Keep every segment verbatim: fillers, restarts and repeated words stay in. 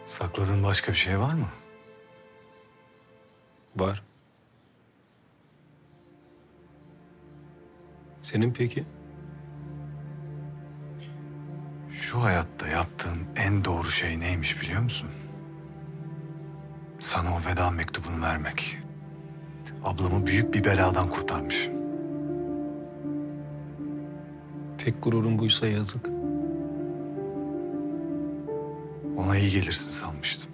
Sakladığın başka bir şey var mı? Var. Senin peki? Şu hayatta yaptığım en doğru şey neymiş biliyor musun? Sana o veda mektubunu vermek. Ablamı büyük bir beladan kurtarmış. Tek gururun buysa yazık. Ona iyi gelirsin sanmıştım.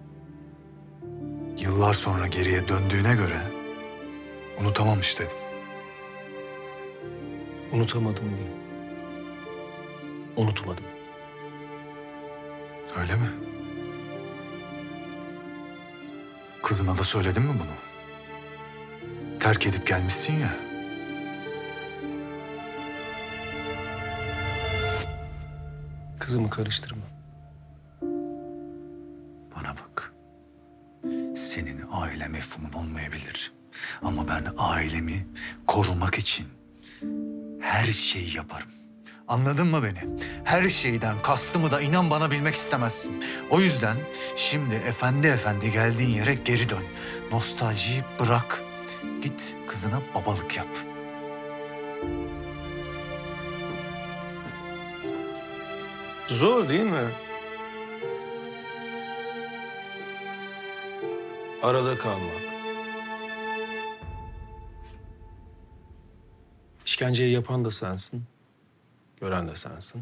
Yıllar sonra geriye döndüğüne göre unutamamış dedim. Unutamadım değil. Unutmadım. Öyle mi? Kızına da söyledin mi bunu? Terk edip gelmişsin ya. Kızımı karıştırma. Bana bak. Senin aile mefhumun olmayabilir. Ama ben ailemi korumak için her şeyi yaparım. Anladın mı beni? Her şeyden kastımı da inan bana bilmek istemezsin. O yüzden şimdi efendi efendi geldiğin yere geri dön. Nostaljiyi bırak. Git kızına babalık yap. Zor değil mi? Arada kalmak. İşkenceyi yapan da sensin. Gören de sensin.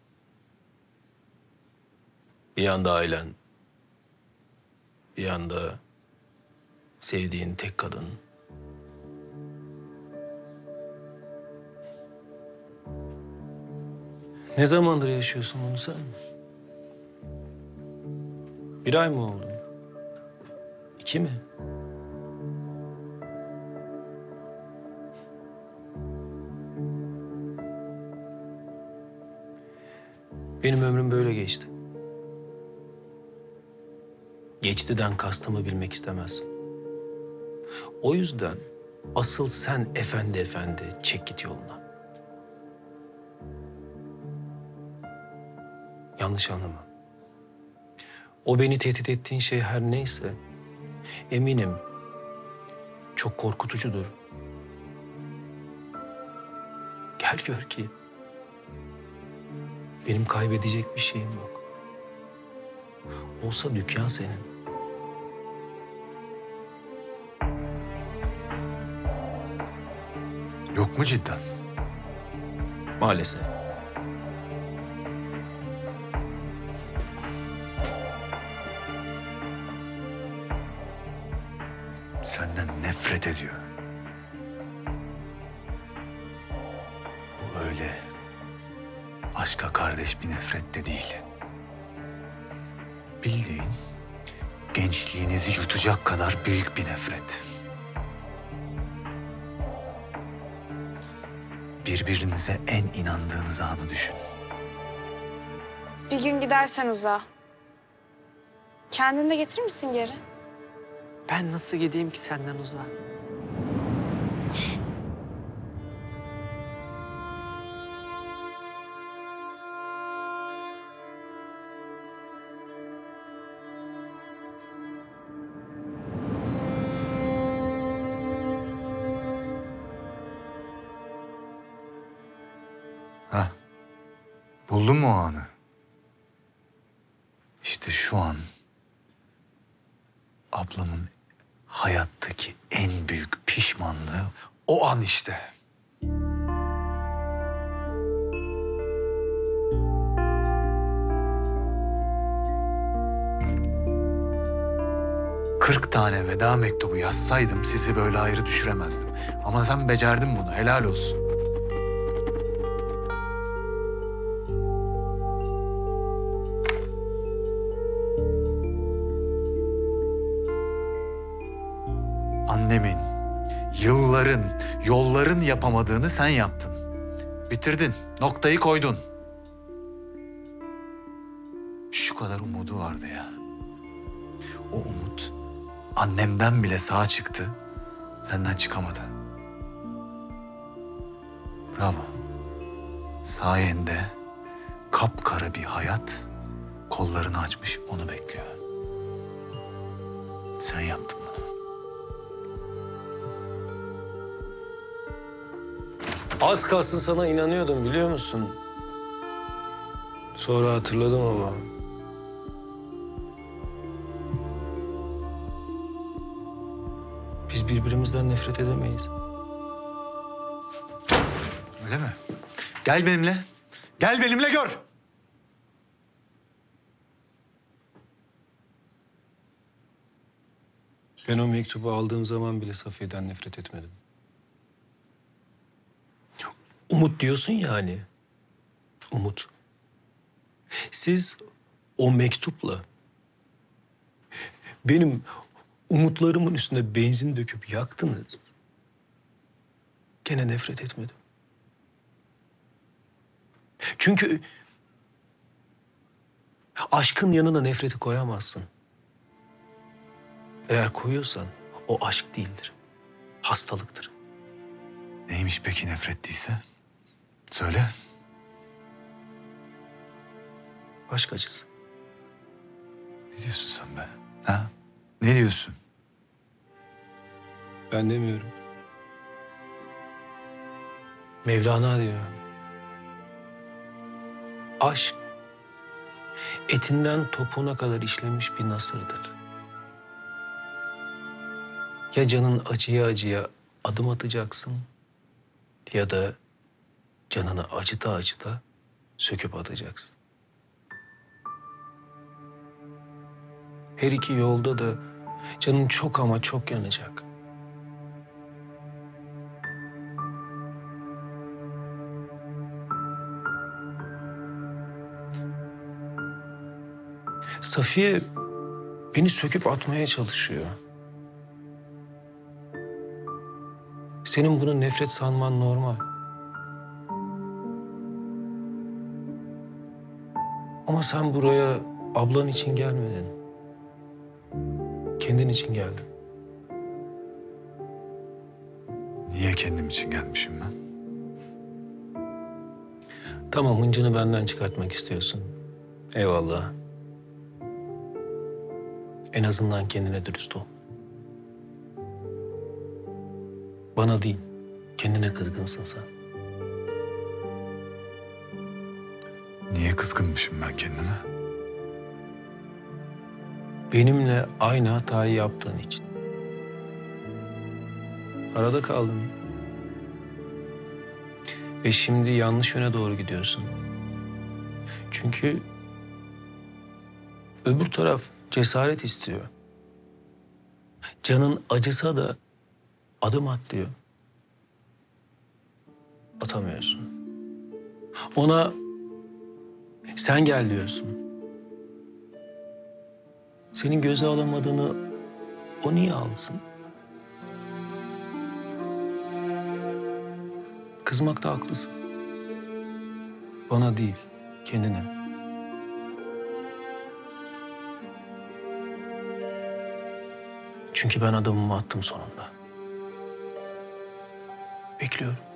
Bir yanda ailen. Bir yanda sevdiğin tek kadın. Ne zamandır yaşıyorsun bunu sen? Bir ay mı oldu? İki mi? Benim ömrüm böyle geçti. Geçtiden kastımı bilmek istemezsin. O yüzden asıl sen efendi efendi çek git yoluna. Yanlış anlama. O beni tehdit ettiğin şey her neyse eminim çok korkutucudur. Gel gör ki benim kaybedecek bir şeyim yok. Olsa dükkan senin. Yok mu cidden? Maalesef. Senden nefret ediyor. Bu öyle aşka kardeş bir nefret de değil. Bildiğin gençliğinizi yutacak kadar büyük bir nefret. Birbirinize en inandığınız anı düşün. Bir gün gidersen uzağa. Kendini de getirir misin geri? Ben nasıl gideyim ki senden uzağa? Ha? Buldun mu o anı? İşte şu an ablamın hayattaki en büyük pişmanlığı o an işte. Kırk tane veda mektubu yazsaydım sizi böyle ayrı düşüremezdim. Ama sen becerdin bunu, helal olsun. Annemin, yılların, yolların yapamadığını sen yaptın. Bitirdin, noktayı koydun. Şu kadar umudu vardı ya. O umut annemden bile sağa çıktı, senden çıkamadı. Bravo. Sayende kapkara bir hayat kollarını açmış onu bekliyor. Sen yaptın bunu. Az kalsın sana inanıyordum biliyor musun? Sonra hatırladım ama. Biz birbirimizden nefret edemeyiz. Öyle mi? Gel benimle. Gel benimle gör. Ben o mektubu aldığım zaman bile Safiye'den nefret etmedim. Umut diyorsun ya hani. Umut. Siz o mektupla benim umutlarımın üstüne benzin döküp yaktınız. Gene nefret etmedim. Çünkü aşkın yanına nefreti koyamazsın. Eğer koyuyorsan o aşk değildir. Hastalıktır. Neymiş peki nefret değilse? Söyle. Aşk acısı. Ne diyorsun sen be? Ha? Ne diyorsun? Ben demiyorum. Mevlana diyor. Aşk etinden topuğuna kadar işlemiş bir nasırdır. Ya canın acıya acıya adım atacaksın ya da canını acıta acıta söküp atacaksın. Her iki yolda da canın çok ama çok yanacak. Safiye beni söküp atmaya çalışıyor. Senin bunu nefret sanman normal. Ama sen buraya ablan için gelmedin. Kendin için geldin. Niye kendim için gelmişim ben? Tamam, hıncını benden çıkartmak istiyorsun. Eyvallah. En azından kendine dürüst ol. Bana değil, kendine kızgınsın sen. Niye kızgınmışım ben kendime? Benimle aynı hatayı yaptığın için. Arada kaldın. Ve şimdi yanlış yöne doğru gidiyorsun. Çünkü öbür taraf cesaret istiyor. Canın acısa da adım at diyor. Atamıyorsun. Ona sen gel diyorsun. Senin göze alamadığını o niye alsın? Kızmakta haklısın. Bana değil, kendine. Çünkü ben adımımı attım sonunda. Bekliyorum.